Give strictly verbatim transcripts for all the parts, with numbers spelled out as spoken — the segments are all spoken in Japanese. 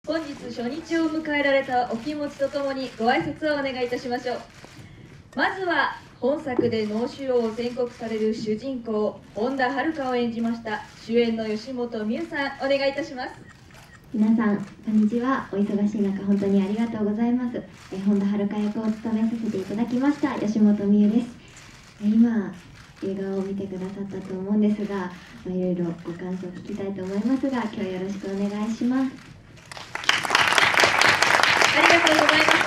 本日初日を迎えられたお気持ちとともにご挨拶をお願いいたしましょう。まずは本作で脳腫瘍を宣告される主人公本田遥を演じました主演の吉本美優さん、お願いいたします。 皆さんこんにちは。お忙しい中本当にありがとうございます。え本田遥役を務めさせていただきました吉本美優です。え今映画を見てくださったと思うんですが、まあ、いろいろご感想を聞きたいと思いますが、今日よろしくお願いします。 ありがとうございました。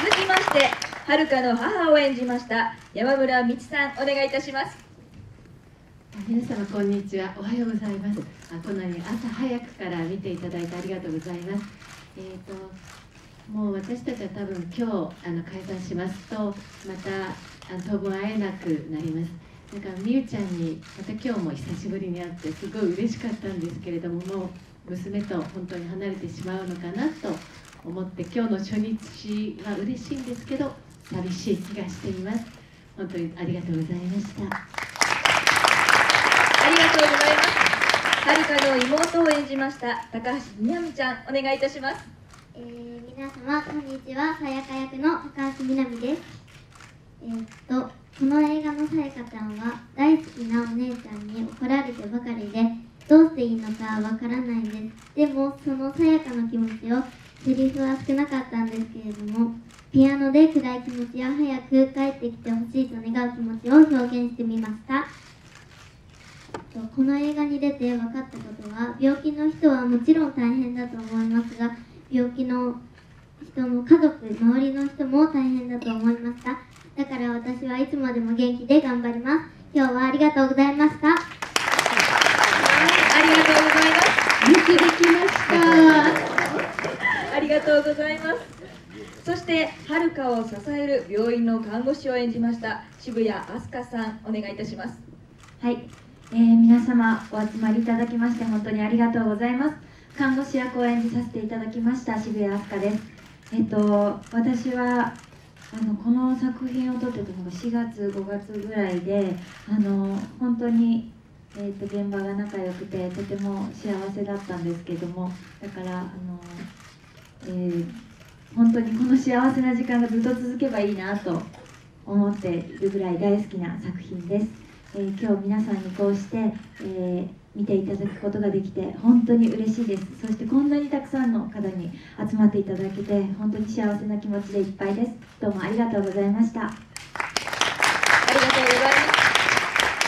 続きまして遥の母を演じました山村美智さん、お願いいたします。 皆様こんにちは。おはようございます。あこんなに朝早くから見ていただいてありがとうございます。えーともう私たちは多分今日あの解散しますとまたあの当分会えなくなります。だからみゆちゃんにまた今日も久しぶりに会ってすごい嬉しかったんですけれども、もう娘と本当に離れてしまうのかなと思って今日の初日は嬉しいんですけど寂しい気がしています。本当にありがとうございました。 ありがとうございます。遥の妹を演じました高橋みなみちゃん、お願いいたします。 えー、皆様こんにちは。さやか役の高橋みなみです。えー、っとこの映画のさやかちゃんは大好きなお姉ちゃんに怒られてばかりでどうしていいのかわからないんです。でもそのさやかの気持ちをセリフは少なかったんですけれども、ピアノで暗い気持ちや早く帰ってきてほしいと願う気持ちを表現してみました。この映画に出て分かったことは、病気の人はもちろん大変だと思いますが、病気の人も家族、周りの人も大変だと思いました。だから私はいつまでも元気で頑張ります。今日はありがとうございました。はい、 ありがとうございます。 よくできました。 ありがとうございます。そして遥を支える病院の看護師を演じました渋谷飛鳥さん、お願いいたします。 はい、えー、皆様お集まりいただきまして本当にありがとうございます。看護師役を演じさせていただきました渋谷飛鳥です。えっと私はあのこの作品を撮ってたのがしがつごがつぐらいで、あの本当に、えっと現場が仲良くてとても幸せだったんですけども、だからあの、えー、本当にこの幸せな時間がずっと続けばいいなと思っているぐらい大好きな作品です。えー、今日皆さんにこうして、えー、見ていただくことができて本当に嬉しいです。そしてこんなにたくさんの方に集まっていただけて本当に幸せな気持ちでいっぱいです。どうもありがとうございました。ありがとうございます。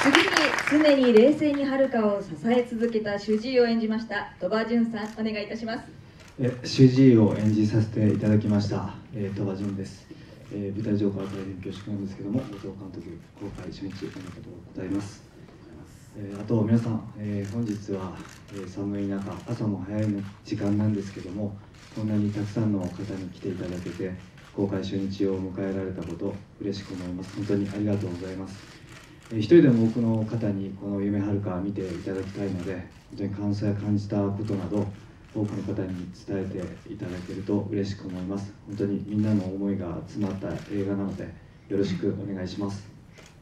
次に常に冷静に遥を支え続けた主治医を演じました鳥羽潤さん、お願いいたします。 え主治医を演じさせていただきました、えー、鳥羽潤です。えー、舞台上から大変恐縮なんですけども、後藤監督公開初日おめでとうございます。えー、あと皆さん、えー、本日は、えー、寒い中朝も早い時間なんですけども、こんなにたくさんの方に来ていただけて公開初日を迎えられたこと嬉しく思います。本当にありがとうございます。えー、一人でも多くの方にこの夢はるか見ていただきたいので、本当に感想や感じたことなど多くの方に伝えていただけると嬉しく思います。本当にみんなの思いが詰まった映画なのでよろしくお願いします。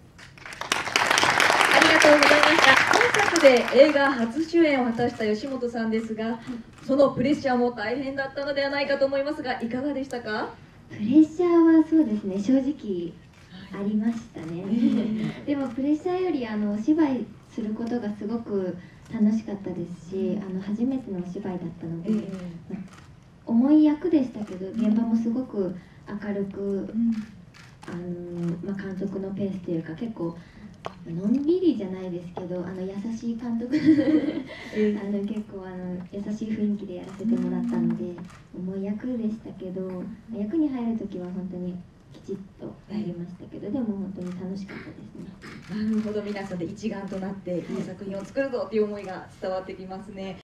ありがとうございました。本作で映画初主演を果たした吉本さんですが、そのプレッシャーも大変だったのではないかと思いますが、いかがでしたか？ プレッシャーはそうですね、正直ありましたね。でもプレッシャーよりあのお芝居することがすごく楽しかったですし、あの初めてのお芝居だったので、えーま、重い役でしたけど現場もすごく明るく、うん、あのまあ、監督のペースというか結構のんびりじゃないですけどあの優しい監督あの結構あの優しい雰囲気でやらせてもらったので重い役でしたけど、役に入る時は本当にきちっとやりましたけど、でも本当に楽しかったですね。 なるほど、皆さんで一丸となっていい作品を作るぞという思いが伝わってきますね。